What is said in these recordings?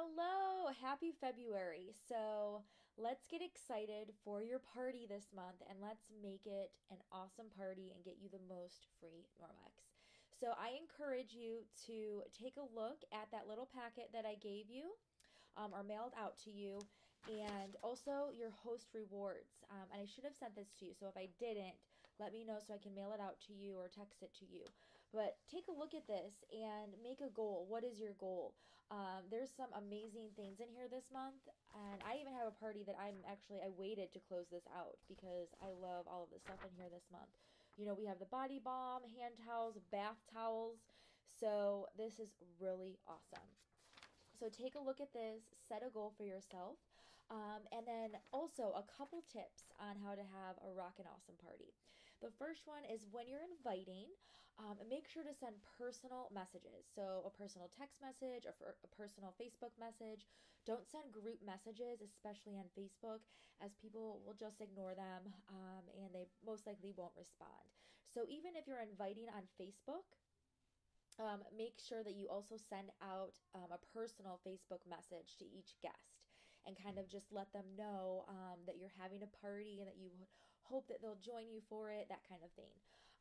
Hello, happy February. So let's get excited for your party this month and let's make it an awesome party and get you the most free Norwex. So I encourage you to take a look at that little packet that I gave you or mailed out to you, and also your host rewards. And I should have sent this to you, so if I didn't, let me know so I can mail it out to you or text it to you. But take a look at this and make a goal. What is your goal? There's some amazing things in here this month, and I even have a party that I waited to close this out because I love all of the stuff in here this month. You know, we have the body balm, hand towels, bath towels. So this is really awesome. So take a look at this, set a goal for yourself, and then also a couple tips on how to have a rockin' awesome party. The first one is when you're inviting, make sure to send personal messages. So a personal text message or a personal Facebook message. Don't send group messages, especially on Facebook, as people will just ignore them and they most likely won't respond. So even if you're inviting on Facebook, make sure that you also send out a personal Facebook message to each guest and kind of just let them know that you're having a party and that you hope that they'll join you for it, that kind of thing.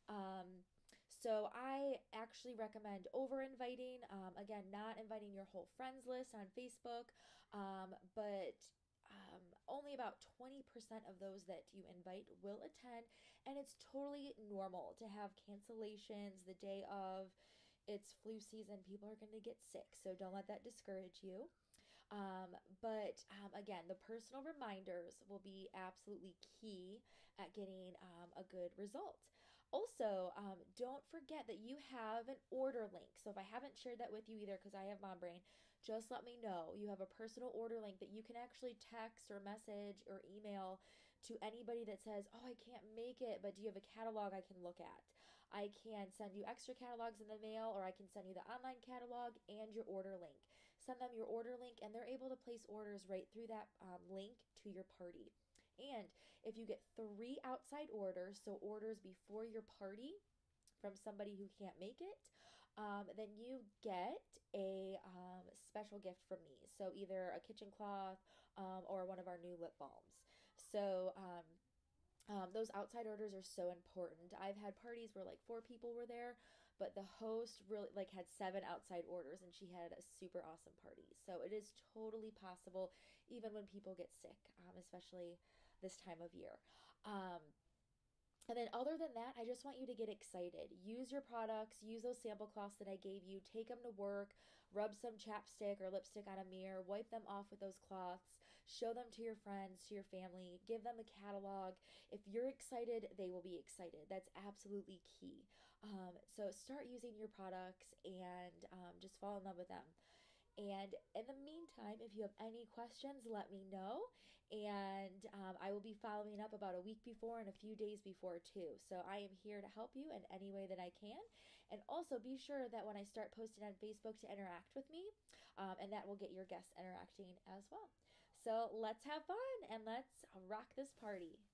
So I actually recommend over inviting, again, not inviting your whole friends list on Facebook, but only about 20% of those that you invite will attend, and it's totally normal to have cancellations the day of. It's flu season, people are going to get sick, so don't let that discourage you. But again, the personal reminders will be absolutely key at getting a good result. Also, don't forget that you have an order link. So if I haven't shared that with you either, because I have mom brain, just let me know. You have a personal order link that you can actually text or message or email to anybody that says, oh, I can't make it, but do you have a catalog I can look at? I can send you extra catalogs in the mail, or I can send you the online catalog and your order link. Send them your order link, and they're able to place orders right through that link to your party. And if you get 3 outside orders, so orders before your party from somebody who can't make it, then you get a special gift from me. So either a kitchen cloth or one of our new lip balms. So those outside orders are so important. I've had parties where like 4 people were there, but the host really like had 7 outside orders and she had a super awesome party. So it is totally possible even when people get sick, especially this time of year. And then other than that, I just want you to get excited. Use your products, use those sample cloths that I gave you, take them to work, rub some chapstick or lipstick on a mirror, wipe them off with those cloths, show them to your friends, to your family, give them a catalog. If you're excited, they will be excited. That's absolutely key. So start using your products and just fall in love with them. And in the meantime, if you have any questions, let me know. And I will be following up about a week before and a few days before too. So I am here to help you in any way that I can. And also be sure that when I start posting on Facebook to interact with me, and that will get your guests interacting as well. So let's have fun and let's rock this party.